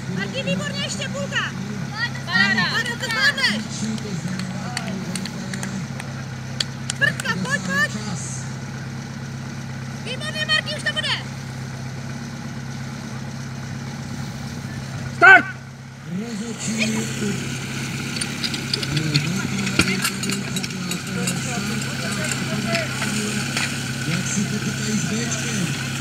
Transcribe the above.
Martin, výborně, ještě půlka. Paráda. To zvládneš. Prtka, pojď. Výborně, Martin, už to bude. Start! Jak si potykají s Bčkem.